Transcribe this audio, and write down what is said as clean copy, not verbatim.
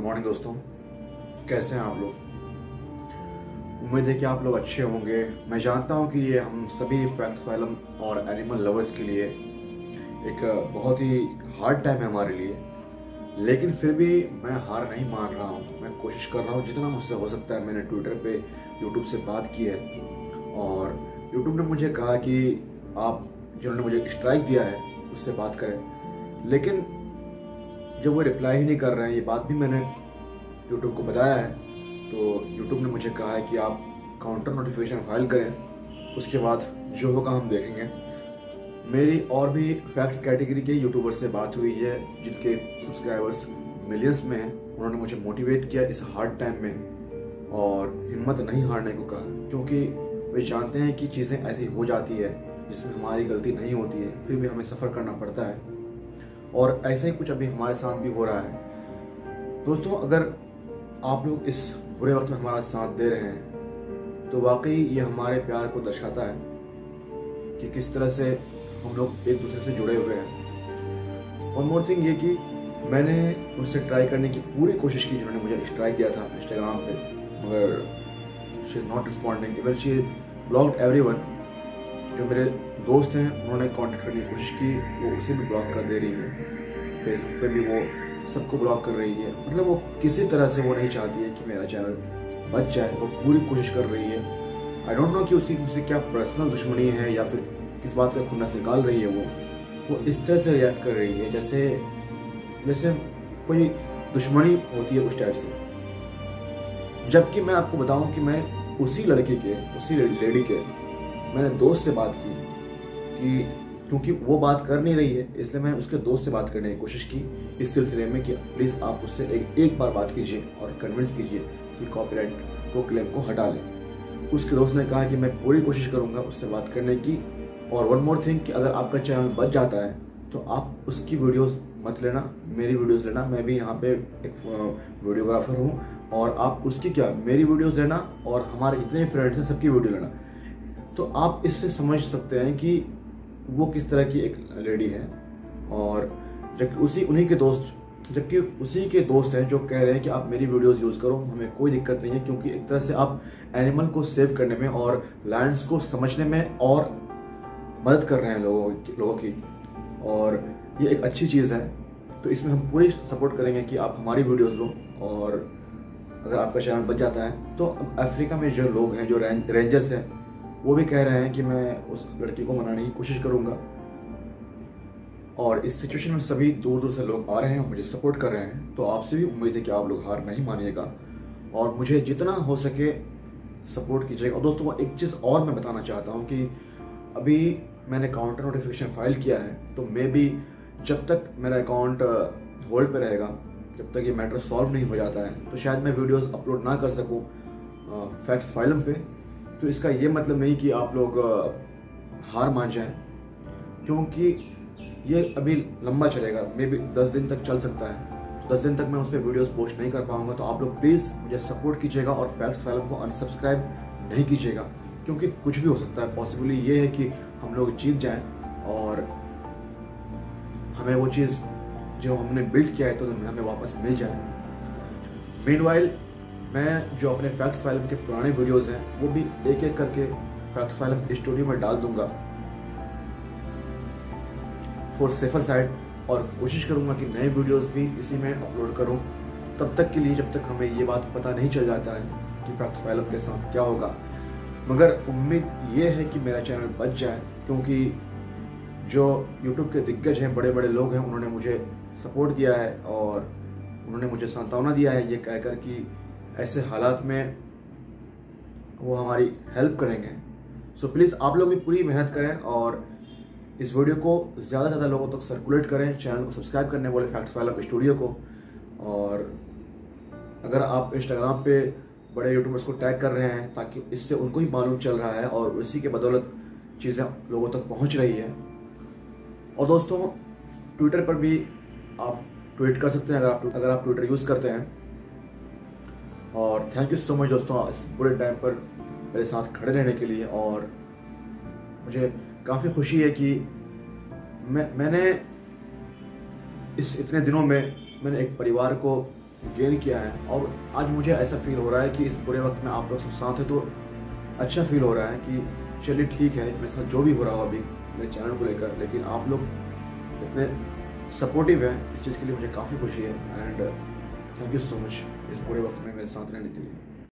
Morning दोस्तों, कैसे हैं आप लोग। उम्मीद है कि आप लोग अच्छे होंगे। मैं जानता हूं कि ये हम सभी फैक्ट्स फाइलम और एनिमल लवर्स के लिए एक बहुत ही हार्ड टाइम है हमारे लिए, लेकिन फिर भी मैं हार नहीं मान रहा हूं। मैं कोशिश कर रहा हूं जितना मुझसे हो सकता है। मैंने ट्विटर पे यूट्यूब से बात की है और यूट्यूब ने मुझे कहा कि आप जिन्होंने मुझे स्ट्राइक दिया है उससे बात करें, लेकिन जब वो रिप्लाई ही नहीं कर रहे हैं, ये बात भी मैंने यूट्यूब को बताया है, तो यूट्यूब ने मुझे कहा है कि आप काउंटर नोटिफिकेशन फाइल करें, उसके बाद जो होगा हम देखेंगे। मेरी और भी फैक्ट्स कैटेगरी के यूट्यूबर्स से बात हुई है जिनके सब्सक्राइबर्स मिलियंस में हैं। उन्होंने मुझे मोटिवेट किया इस हार्ड टाइम में और हिम्मत नहीं हारने को कहा, क्योंकि वे जानते हैं कि चीज़ें ऐसी हो जाती है जिसमें हमारी गलती नहीं होती है, फिर भी हमें सफ़र करना पड़ता है। और ऐसा ही कुछ अभी हमारे साथ भी हो रहा है। दोस्तों, अगर आप लोग इस बुरे वक्त में हमारा साथ दे रहे हैं तो वाकई ये हमारे प्यार को दर्शाता है कि किस तरह से हम लोग एक दूसरे से जुड़े हुए हैं। वन मोर थिंग ये कि मैंने उनसे ट्राई करने की पूरी कोशिश की जिन्होंने मुझे स्ट्राइक दिया था इंस्टाग्राम पे, मगर she is not responding. Even she blocked everyone. जो मेरे दोस्त हैं उन्होंने कांटेक्ट करने की कोशिश की, वो उसे भी ब्लॉक कर दे रही है। फेसबुक पे भी वो सबको ब्लॉक कर रही है। मतलब वो किसी तरह से वो नहीं चाहती है कि मेरा चैनल बच जाए, वो पूरी कोशिश कर रही है। आई डोंट नो कि उससे क्या पर्सनल दुश्मनी है या फिर किस बात का खुन्नस निकाल रही है। वो इस तरह से रिएक्ट कर रही है जैसे कोई दुश्मनी होती है उस टाइप से। जबकि मैं आपको बताऊं कि मैं उसी लड़की के, उसी लेडी के मैंने दोस्त से बात की कि क्योंकि वो बात कर नहीं रही है, इसलिए मैंने उसके दोस्त से बात करने की कोशिश की इस सिलसिले में कि प्लीज़ आप उससे एक बार बात कीजिए और कन्विंस कीजिए कि कॉपीराइट को क्लेम को हटा लें। उसके दोस्त ने कहा कि मैं पूरी कोशिश करूंगा उससे बात करने की। और वन मोर थिंग कि अगर आपका चैनल बच जाता है तो आप उसकी वीडियोस मत लेना, मेरी वीडियोस लेना। मैं भी यहाँ पे एक वीडियोग्राफर हूँ और आप उसकी क्या, मेरी वीडियोस लेना और हमारे जितने फ्रेंड्स हैं सबकी वीडियो लेना। तो आप इससे समझ सकते हैं कि वो किस तरह की एक लेडी है। और जबकि उसी के दोस्त हैं जो कह रहे हैं कि आप मेरी वीडियोस यूज़ करो, हमें कोई दिक्कत नहीं है, क्योंकि एक तरह से आप एनिमल को सेव करने में और लैंड्स को समझने में और मदद कर रहे हैं लोगों की, और ये एक अच्छी चीज़ है। तो इसमें हम पूरी सपोर्ट करेंगे कि आप हमारी वीडियोस लो। और अगर आपका चैनल बच जाता है तो अफ्रीका में जो लोग हैं, जो रेंजर्स हैं, वो भी कह रहे हैं कि मैं उस लड़की को मनाने की कोशिश करूंगा। और इस सिचुएशन में सभी दूर दूर से लोग आ रहे हैं, मुझे सपोर्ट कर रहे हैं। तो आपसे भी उम्मीद है कि आप लोग हार नहीं मानिएगा और मुझे जितना हो सके सपोर्ट कीजिएगा। और दोस्तों, एक चीज़ और मैं बताना चाहता हूँ कि अभी मैंने काउंटर नोटिफिकेशन फाइल किया है, तो मे भी जब तक मेरा अकाउंट होल्ड पे रहेगा, जब तक ये मैटर सॉल्व नहीं हो जाता है, तो शायद मैं वीडियोस अपलोड ना कर सकूं फैक्ट्स फाइलम पे। तो इसका ये मतलब नहीं कि आप लोग हार मान जाएं, क्योंकि ये अभी लंबा चलेगा, मे बी 10 दिन तक चल सकता है। तो 10 दिन तक मैं उस पर वीडियोस पोस्ट नहीं कर पाऊंगा। तो आप लोग प्लीज़ मुझे सपोर्ट कीजिएगा और फैक्ट्स फाइलम को अनसब्सक्राइब नहीं कीजिएगा, क्योंकि कुछ भी हो सकता है। पॉसिबली ये है कि हम लोग जीत जाएं और हमें वो चीज़ जो हमने बिल्ड किया है तो हमें वापस मिल जाए। मीनवाइल मैं जो अपने फैक्ट्स फाइलम के पुराने वीडियोस हैं वो भी एक एक करके फैक्ट्स फाइलम स्टूडियो में डाल दूंगा फॉर सेफर साइड, और कोशिश करूंगा कि नए वीडियोस भी इसी में अपलोड करूं। तब तक के लिए, जब तक हमें ये बात पता नहीं चल जाता है कि फैक्ट्स फाइलम के साथ क्या होगा। मगर उम्मीद ये है कि मेरा चैनल बच जाए, क्योंकि जो यूट्यूब के दिग्गज हैं, बड़े बड़े लोग हैं, उन्होंने मुझे सपोर्ट दिया है और उन्होंने मुझे सांत्वना दिया है ये कहकर कि ऐसे हालात में वो हमारी हेल्प करेंगे। सो प्लीज़ आप लोग भी पूरी मेहनत करें और इस वीडियो को ज़्यादा से ज़्यादा लोगों तक सर्कुलेट करें। चैनल को सब्सक्राइब करने बोले फैक्ट्स फाइलम स्टूडियो को। और अगर आप इंस्टाग्राम पे बड़े यूट्यूबर्स को टैग कर रहे हैं ताकि इससे उनको ही मालूम चल रहा है और उसी के बदौलत चीज़ें लोगों तक पहुंच रही है। और दोस्तों, ट्विटर पर भी आप ट्वीट कर सकते हैं अगर आप ट्विटर यूज़ करते हैं। और थैंक यू सो मच दोस्तों, इस बुरे टाइम पर मेरे साथ खड़े रहने के लिए। और मुझे काफ़ी खुशी है कि मैंने इस इतने दिनों में मैंने एक परिवार को गेन किया है। और आज मुझे ऐसा फील हो रहा है कि इस बुरे वक्त में आप लोग सब साथ है, तो अच्छा फील हो रहा है कि चलिए ठीक है, मेरे साथ जो भी हो रहा हो अभी मेरे चैनल को लेकर, लेकिन आप लोग इतने सपोर्टिव हैं, इस चीज़ के लिए मुझे काफ़ी खुशी है। And thank you so much इस बुरे वक्त में मेरे साथ रहने के लिए।